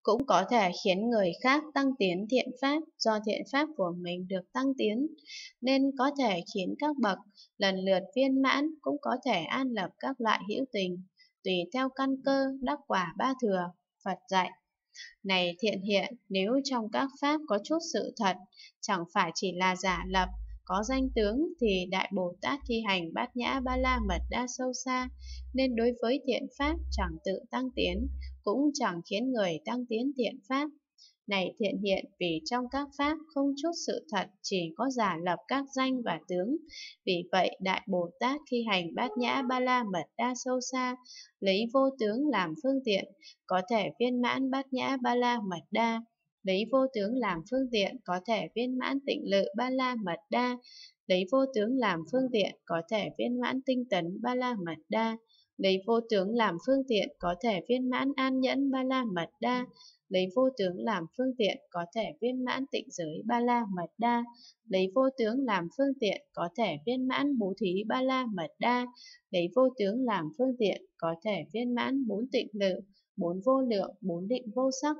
cũng có thể khiến người khác tăng tiến thiện pháp do thiện pháp của mình được tăng tiến, nên có thể khiến các bậc lần lượt viên mãn, cũng có thể an lập các loại hữu tình, tùy theo căn cơ đắc quả ba thừa. Phật dạy: Này thiện hiện, nếu trong các pháp có chút sự thật, chẳng phải chỉ là giả lập, có danh tướng, thì Đại Bồ Tát khi hành Bát Nhã Ba La Mật Đa sâu xa, nên đối với thiện pháp chẳng tự tăng tiến, cũng chẳng khiến người tăng tiến thiện pháp. Này thiện hiện, vì trong các pháp không chút sự thật, chỉ có giả lập các danh và tướng. Vì vậy, Đại Bồ Tát khi hành Bát Nhã Ba La Mật Đa sâu xa, lấy vô tướng làm phương tiện, có thể viên mãn Bát Nhã Ba La Mật Đa. Lấy vô tướng làm phương tiện, có thể viên mãn Tịnh Lự Ba La Mật Đa. Lấy vô tướng làm phương tiện, có thể viên mãn Tinh Tấn Ba La Mật Đa. Lấy vô tướng làm phương tiện, có thể viên mãn An Nhẫn Ba La Mật Đa. Lấy vô tướng làm phương tiện, có thể viên mãn Tịnh Giới Ba La Mật Đa. Lấy vô tướng làm phương tiện, có thể viên mãn Bố Thí Ba La Mật Đa. Lấy vô tướng làm phương tiện, có thể viên mãn 4 tịnh lự, 4 vô lượng, 4 định vô sắc.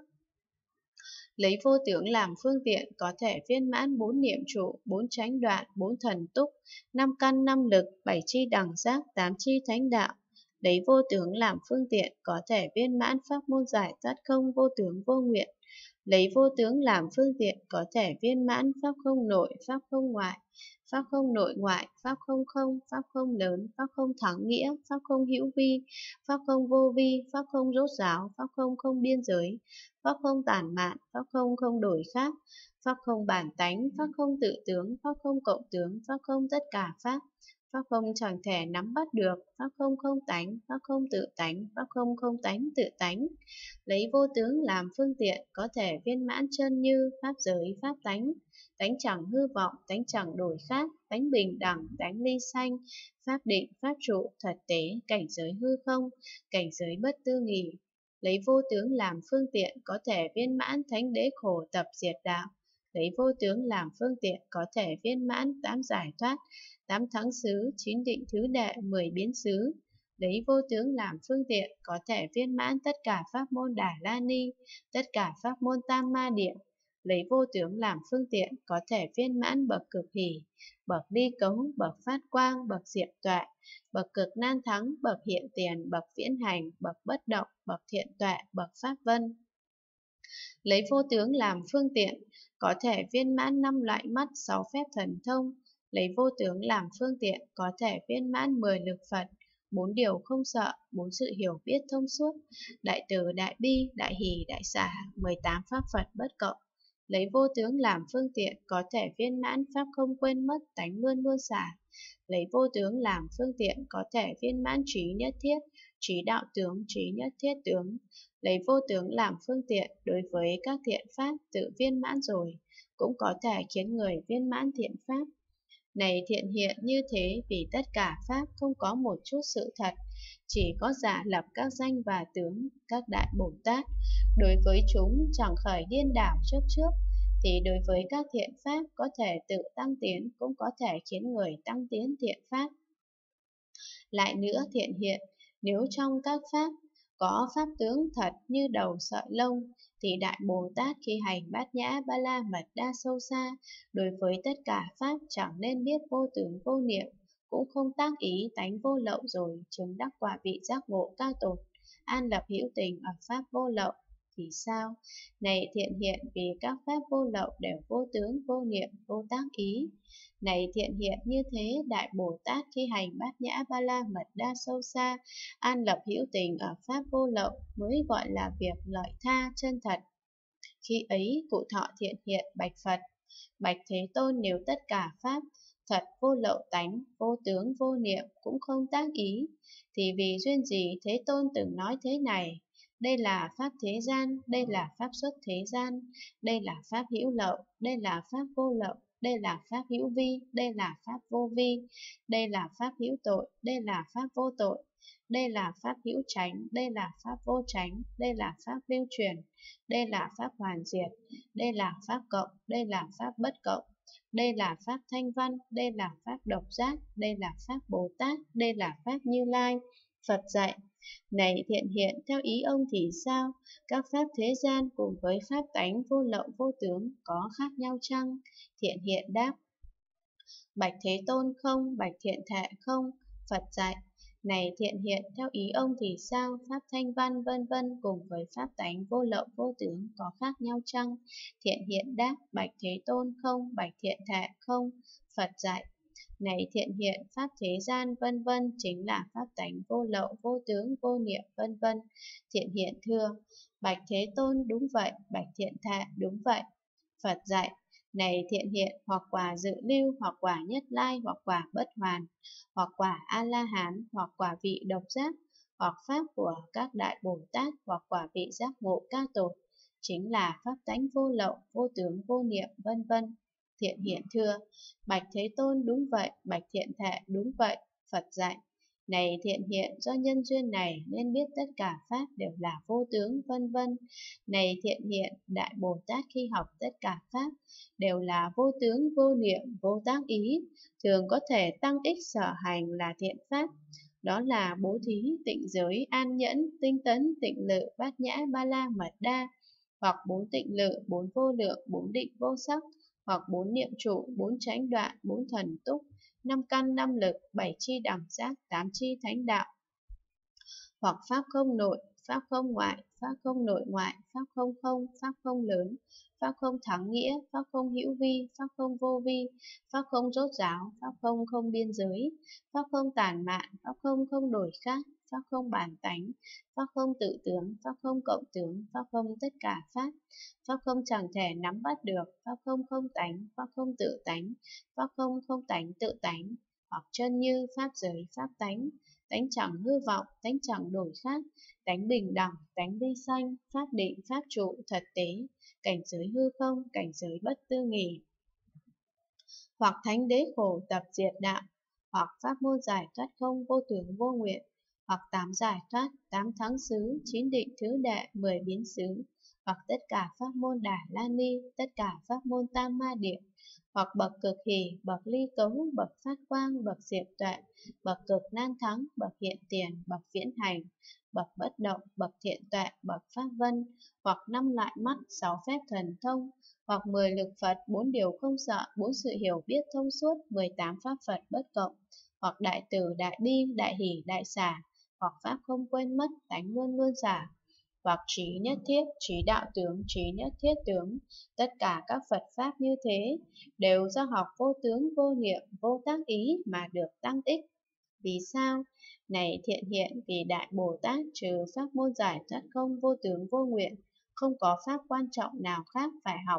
Lấy vô tướng làm phương tiện, có thể viên mãn 4 niệm trụ, 4 chánh đoạn, 4 thần túc, 5 căn 5 lực, 7 chi đẳng giác, 8 chi thánh đạo. Lấy vô tướng làm phương tiện, có thể viên mãn pháp môn giải thoát không vô tướng vô nguyện. Lấy vô tướng làm phương tiện, có thể viên mãn pháp không nội, pháp không ngoại, pháp không nội ngoại, pháp không không, pháp không lớn, pháp không thắng nghĩa, pháp không hữu vi, pháp không vô vi, pháp không rốt ráo, pháp không không biên giới, pháp không tản mạn, pháp không không đổi khác, pháp không bản tánh, pháp không tự tướng, pháp không cộng tướng, pháp không tất cả pháp. Pháp không chẳng thể nắm bắt được, pháp không không tánh, pháp không tự tánh, pháp không không tánh tự tánh. Lấy vô tướng làm phương tiện, có thể viên mãn chân như, pháp giới, pháp tánh, tánh chẳng hư vọng, tánh chẳng đổi khác, tánh bình đẳng, tánh ly sanh, pháp định, pháp trụ, thật tế, cảnh giới hư không, cảnh giới bất tư nghì. Lấy vô tướng làm phương tiện, có thể viên mãn thánh đế khổ tập diệt đạo. Lấy vô tướng làm phương tiện, có thể viên mãn 8 giải thoát, 8 thắng xứ, 9 định thứ đệ, 10 biến xứ. Lấy vô tướng làm phương tiện, có thể viên mãn tất cả pháp môn Đà La Ni, tất cả pháp môn Tam Ma Địa. Lấy vô tướng làm phương tiện, có thể viên mãn bậc cực hỷ, bậc ly cống, bậc phát quang, bậc diệm tuệ, bậc cực nan thắng, bậc hiện tiền, bậc viễn hành, bậc bất động, bậc thiện tuệ, bậc pháp vân. Lấy vô tướng làm phương tiện, có thể viên mãn 5 loại mắt, 6 phép thần thông. Lấy vô tướng làm phương tiện, có thể viên mãn 10 lực Phật, 4 điều không sợ, 4 sự hiểu biết thông suốt, đại từ, đại bi, đại hỷ, đại xả, 18 pháp Phật bất cộng. Lấy vô tướng làm phương tiện, có thể viên mãn pháp không quên mất, tánh luôn luôn xả. Lấy vô tướng làm phương tiện, có thể viên mãn trí nhất thiết, trí đạo tướng, trí nhất thiết tướng. Lấy vô tướng làm phương tiện, đối với các thiện pháp tự viên mãn rồi, cũng có thể khiến người viên mãn thiện pháp. Này thiện hiện, như thế vì tất cả pháp không có một chút sự thật, chỉ có giả lập các danh và tướng. Các đại Bồ Tát đối với chúng chẳng khởi điên đảo chấp trước, thì đối với các thiện pháp có thể tự tăng tiến, cũng có thể khiến người tăng tiến thiện pháp. Lại nữa thiện hiện, nếu trong các pháp có pháp tướng thật như đầu sợi lông, thì Đại Bồ Tát khi hành Bát Nhã Ba La Mật Đa sâu xa, đối với tất cả pháp chẳng nên biết vô tướng vô niệm, cũng không tác ý tánh vô lậu rồi, chứng đắc quả vị giác ngộ cao tột, an lập hữu tình ở pháp vô lậu. Thì sao? Này thiện hiện, vì các pháp vô lậu đều vô tướng, vô niệm, vô tác ý. Này thiện hiện, như thế Đại Bồ Tát khi hành Bát Nhã Ba La Mật Đa sâu xa, an lập hữu tình ở pháp vô lậu, mới gọi là việc lợi tha chân thật. Khi ấy cụ thọ thiện hiện bạch Phật: Bạch Thế Tôn, nếu tất cả pháp thật vô lậu tánh, vô tướng vô niệm, cũng không tác ý, thì vì duyên gì Thế Tôn từng nói thế này? Đây là pháp thế gian, đây là pháp xuất thế gian, đây là pháp hữu lậu, đây là pháp vô lậu, đây là pháp hữu vi, đây là pháp vô vi, đây là pháp hữu tội, đây là pháp vô tội, đây là pháp hữu chánh, đây là pháp vô chánh, đây là pháp lưu truyền, đây là pháp hoàn diệt, đây là pháp cộng, đây là pháp bất cộng, đây là pháp thanh văn, đây là pháp độc giác, đây là pháp Bồ Tát, đây là pháp Như Lai. Phật dạy: Này thiện hiện, theo ý ông thì sao? Các pháp thế gian cùng với pháp tánh vô lậu vô tướng có khác nhau chăng? Thiện hiện đáp: Bạch Thế Tôn không, bạch thiện thệ không. Phật dạy: Này thiện hiện, theo ý ông thì sao? Pháp thanh văn vân vân cùng với pháp tánh vô lậu vô tướng có khác nhau chăng? Thiện hiện đáp: Bạch Thế Tôn không, bạch thiện thệ không. Phật dạy: Này thiện hiện, pháp thế gian vân vân chính là pháp tánh vô lậu vô tướng vô niệm vân vân. Thiện hiện thưa: Bạch Thế Tôn đúng vậy, bạch thiện thệ đúng vậy. Phật dạy: Này thiện hiện, hoặc quả dự lưu, hoặc quả nhất lai, hoặc quả bất hoàn, hoặc quả A-la-hán, hoặc quả vị độc giác, hoặc pháp của các đại Bồ Tát, hoặc quả vị giác ngộ ca tột, chính là pháp tánh vô lậu, vô tướng, vô niệm, vân vân. Thiện hiện thưa: Bạch Thế Tôn đúng vậy, bạch thiện thệ đúng vậy. Phật dạy: Này thiện hiện, do nhân duyên này nên biết tất cả pháp đều là vô tướng, vân vân. Này thiện hiện, đại Bồ Tát khi học tất cả pháp đều là vô tướng, vô niệm, vô tác ý, thường có thể tăng ích sở hành là thiện pháp. Đó là bố thí, tịnh giới, an nhẫn, tinh tấn, tịnh lự, bát nhã, ba la mật đa, hoặc bốn tịnh lự, bốn vô lượng, bốn định vô sắc, hoặc bốn niệm trụ, bốn chánh đoạn, bốn thần túc, năm căn năm lực, bảy chi đẳng giác, tám chi thánh đạo, hoặc pháp không nội, pháp không ngoại, pháp không nội ngoại, pháp không không, pháp không lớn, pháp không thắng nghĩa, pháp không hữu vi, pháp không vô vi, pháp không rốt ráo, pháp không không biên giới, pháp không tản mạn, pháp không không đổi khác, pháp không bản tánh, pháp không tự tướng, pháp không cộng tướng, pháp không tất cả pháp, pháp không chẳng thể nắm bắt được, pháp không không tánh, pháp không tự tánh, pháp không không tánh tự tánh, hoặc chân như pháp giới, pháp tánh, tánh chẳng hư vọng, tánh chẳng đổi khác, tánh bình đẳng, tánh ly sanh, pháp định, pháp trụ, thật tế, cảnh giới hư không, cảnh giới bất tư nghì, hoặc thánh đế khổ tập diệt đạo, hoặc pháp môn giải thoát không vô tướng vô nguyện, hoặc tám giải thoát, tám thắng xứ, chín định thứ đệ, 10 biến xứ, hoặc tất cả pháp môn Đà La Ni, tất cả pháp môn Tam Ma Địa, hoặc bậc cực hỷ, bậc ly cấu, bậc phát quang, bậc diệu tuệ, bậc cực nan thắng, bậc hiện tiền, bậc viễn hành, bậc bất động, bậc thiện tuệ, bậc pháp vân, hoặc 5 loại mắt, 6 phép thần thông, hoặc 10 lực Phật, 4 điều không sợ, 4 sự hiểu biết thông suốt, 18 pháp Phật bất cộng, hoặc đại từ, đại bi, đại hỷ, đại xả, hoặc pháp không quên mất, tánh luôn luôn xả, hoặc trí nhất thiết, trí đạo tướng, trí nhất thiết tướng. Tất cả các Phật Pháp như thế đều do học vô tướng, vô niệm, vô tác ý mà được tăng ích. Vì sao? Này thiện hiện, vì Đại Bồ Tát trừ pháp môn giải thoát không vô tướng vô nguyện, không có pháp quan trọng nào khác phải học.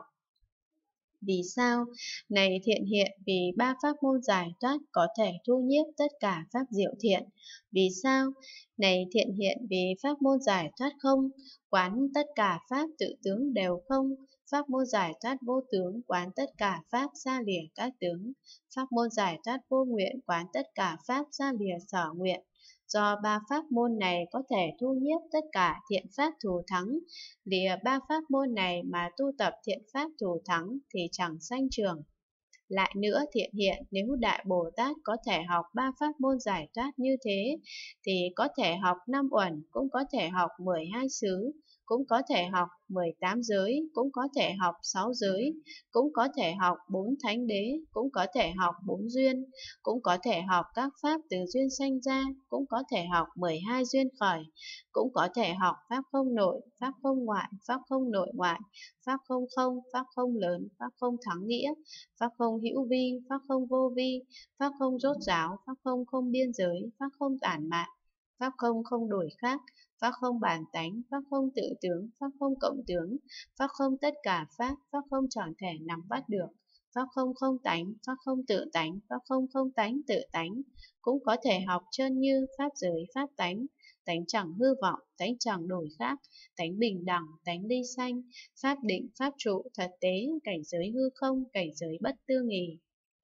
Vì sao? Này thiện hiện, vì ba pháp môn giải thoát có thể thu nhiếp tất cả pháp diệu thiện. Vì sao? Này thiện hiện, vì pháp môn giải thoát không, quán tất cả pháp tự tướng đều không. Pháp môn giải thoát vô tướng, quán tất cả pháp xa lìa các tướng. Pháp môn giải thoát vô nguyện, quán tất cả pháp xa lìa sở nguyện. Do ba pháp môn này có thể thu nhiếp tất cả thiện pháp thù thắng, lìa ba pháp môn này mà tu tập thiện pháp thù thắng thì chẳng sanh trường. Lại nữa thiện hiện, nếu Đại Bồ Tát có thể học ba pháp môn giải thoát như thế, thì có thể học 5 uẩn, cũng có thể học 12 xứ, cũng có thể học 18 giới, cũng có thể học 6 giới, cũng có thể học 4 thánh đế, cũng có thể học 4 duyên, cũng có thể học các pháp từ duyên sanh ra, cũng có thể học 12 duyên khởi, cũng có thể học pháp không nội, pháp không ngoại, pháp không nội ngoại, pháp không không, pháp không lớn, pháp không thắng nghĩa, pháp không hữu vi, pháp không vô vi, pháp không rốt ráo, pháp không không biên giới, pháp không tản mạn, pháp không không đổi khác, pháp không bản tánh, pháp không tự tướng, pháp không cộng tướng, pháp không tất cả pháp, pháp không chẳng thể nắm bắt được, pháp không không tánh, pháp không tự tánh, pháp không không tánh tự tánh, cũng có thể học chân như pháp giới, pháp tánh, tánh chẳng hư vọng, tánh chẳng đổi khác, tánh bình đẳng, tánh ly sanh, pháp định, pháp trụ, thật tế, cảnh giới hư không, cảnh giới bất tư nghì.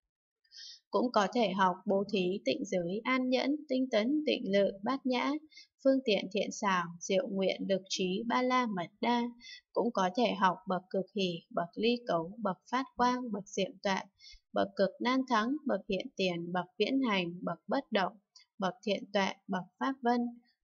Cũng có thể học bố thí, tịnh giới, an nhẫn, tinh tấn, tịnh lự, bát nhã, phương tiện thiện xảo, diệu nguyện, lực trí, ba la mật đa. Cũng có thể học bậc cực hỷ, bậc ly cấu, bậc phát quang, bậc diệu tuệ, bậc cực nan thắng, bậc hiện tiền, bậc viễn hành, bậc bất động, bậc thiện tuệ, bậc pháp vân.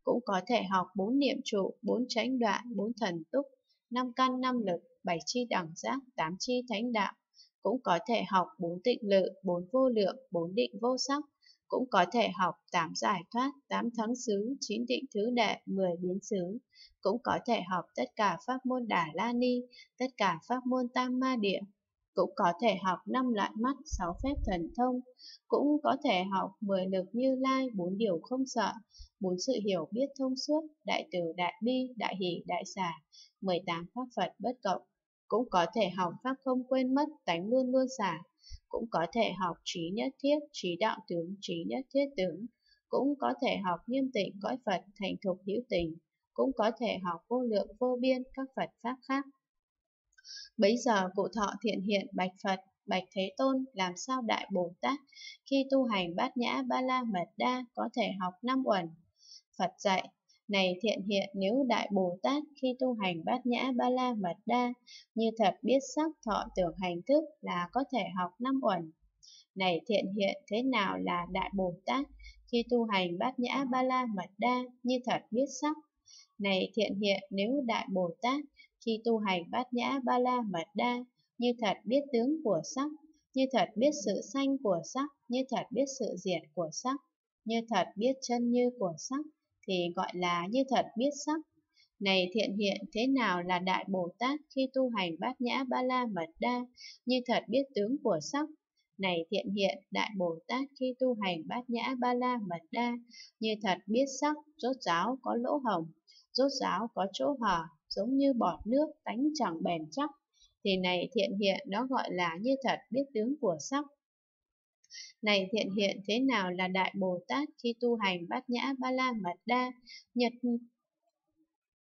cũng có thể học 4 niệm trụ, 4 chánh đoạn, 4 thần túc, 5 căn 5 lực, 7 chi đẳng giác, 8 chi thánh đạo, cũng có thể học 4 tịnh lự, 4 vô lượng, 4 định vô sắc, cũng có thể học 8 giải thoát, 8 thắng xứ, 9 định thứ đệ, 10 biến xứ, cũng có thể học tất cả pháp môn Đà La Ni, tất cả pháp môn Tam Ma Địa, cũng có thể học 5 loại mắt, 6 phép thần thông, cũng có thể học 10 lực Như Lai, 4 điều không sợ, 4 sự hiểu biết thông suốt, đại từ, đại bi, đại hỷ, đại xả, 18 pháp Phật bất cộng, cũng có thể học pháp không quên mất, tánh luôn luôn xả, cũng có thể học trí nhất thiết, trí đạo tướng, trí nhất thiết tướng, cũng có thể học nghiêm tịnh cõi Phật, thành thục hữu tình, cũng có thể học vô lượng vô biên các Phật pháp khác. Bấy giờ cụ thọ thiện hiện bạch Phật, bạch Thế Tôn, làm sao Đại Bồ Tát khi tu hành Bát Nhã Ba La Mật Đa có thể học 5 uẩn? Phật dạy, này thiện hiện, nếu Đại Bồ Tát khi tu hành Bát Nhã Ba La Mật Đa như thật biết sắc thọ tưởng hành thức là có thể học 5 uẩn. Này thiện hiện, thế nào là Đại Bồ Tát khi tu hành Bát Nhã Ba La Mật Đa như thật biết sắc? Này thiện hiện, nếu Đại Bồ Tát khi tu hành Bát Nhã Ba La Mật Đa như thật biết tướng của sắc, như thật biết sự sanh của sắc, như thật biết sự diệt của sắc, như thật biết chân như của sắc, thì gọi là như thật biết sắc. Này thiện hiện, thế nào là Đại Bồ Tát khi tu hành Bát Nhã Ba La Mật Đa như thật biết tướng của sắc? Này thiện hiện, Đại Bồ Tát khi tu hành Bát Nhã Ba La Mật Đa như thật biết sắc, rốt ráo có lỗ hổng, rốt ráo có chỗ hở, giống như bọt nước, tánh chẳng bền chắc, thì này thiện hiện, đó gọi là như thật biết tướng của sắc. Này thiện hiện, thế nào là Đại Bồ Tát khi tu hành Bát Nhã Ba La Mật Đa